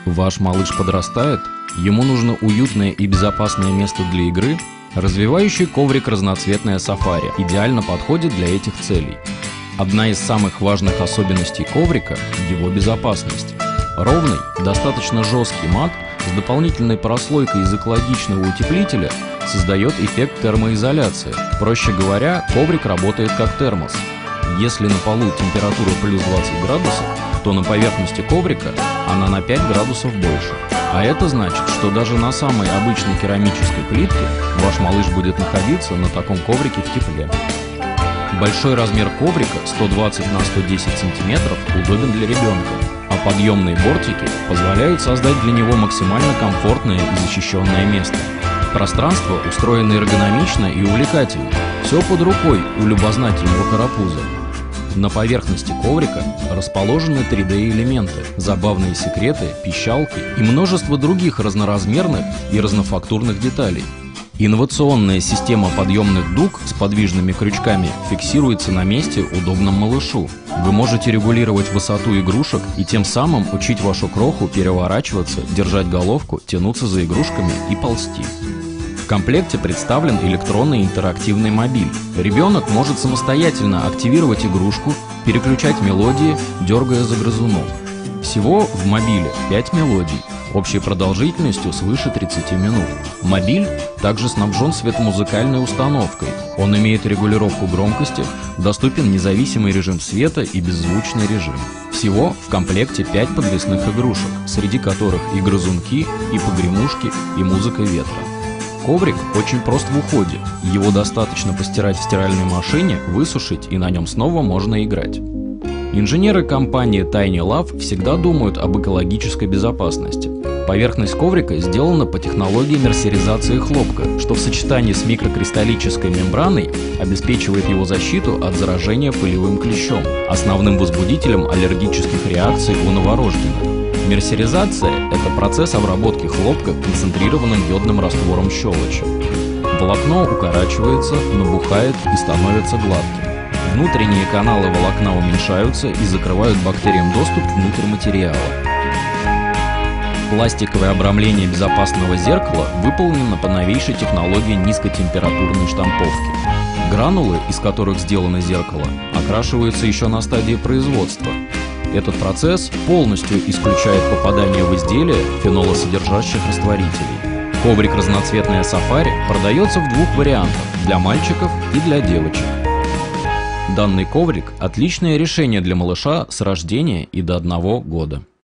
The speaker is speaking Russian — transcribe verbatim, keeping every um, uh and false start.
Ваш малыш подрастает, ему нужно уютное и безопасное место для игры. Развивающий коврик «Разноцветная сафари» идеально подходит для этих целей. Одна из самых важных особенностей коврика – его безопасность. Ровный, достаточно жесткий мат с дополнительной прослойкой из экологичного утеплителя создает эффект термоизоляции. Проще говоря, коврик работает как термос. Если на полу температура плюс двадцать градусов, то на поверхности коврика она на пять градусов больше. А это значит, что даже на самой обычной керамической плитке ваш малыш будет находиться на таком коврике в тепле. Большой размер коврика сто двадцать на сто десять сантиметров удобен для ребенка, а подъемные бортики позволяют создать для него максимально комфортное и защищенное место. Пространство устроено эргономично и увлекательно, все под рукой у любознательного карапуза. На поверхности коврика расположены три дэ элементы, забавные секреты, пищалки и множество других разноразмерных и разнофактурных деталей. Инновационная система подъемных дуг с подвижными крючками фиксируется на месте удобном малышу. Вы можете регулировать высоту игрушек и тем самым учить вашу кроху переворачиваться, держать головку, тянуться за игрушками и ползти. В комплекте представлен электронный интерактивный мобиль. Ребенок может самостоятельно активировать игрушку, переключать мелодии, дергая за грызунок. Всего в мобиле пять мелодий, общей продолжительностью свыше тридцати минут. Мобиль также снабжен светомузыкальной установкой. Он имеет регулировку громкости, доступен независимый режим света и беззвучный режим. Всего в комплекте пять подвесных игрушек, среди которых и грызунки, и погремушки, и музыка ветра. Коврик очень прост в уходе, его достаточно постирать в стиральной машине, высушить, и на нем снова можно играть. Инженеры компании Tiny Love всегда думают об экологической безопасности. Поверхность коврика сделана по технологии мерсеризации хлопка, что в сочетании с микрокристаллической мембраной обеспечивает его защиту от заражения пылевым клещом, основным возбудителем аллергических реакций у новорожденных. Мерсеризация – это процесс обработки хлопка концентрированным йодным раствором щелочи. Волокно укорачивается, набухает и становится гладким. Внутренние каналы волокна уменьшаются и закрывают бактериям доступ внутрь материала. Пластиковое обрамление безопасного зеркала выполнено по новейшей технологии низкотемпературной штамповки. Гранулы, из которых сделано зеркало, окрашиваются еще на стадии производства. Этот процесс полностью исключает попадание в изделие фенолосодержащих растворителей. Коврик «Разноцветная сафари» продается в двух вариантах – для мальчиков и для девочек. Данный коврик – отличное решение для малыша с рождения и до одного года.